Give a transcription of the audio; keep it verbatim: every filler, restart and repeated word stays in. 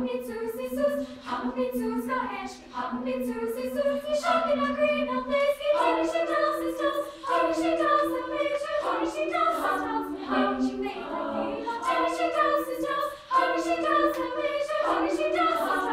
mit Susi Sus, hop mit Sus, go ahead, hop mit Susi Sus, sie schaut in der grünen Place, honey she does is does, honey she does the major, honey she does the does, honey she made the key, honey she does is does, honey she does the major, honey she does the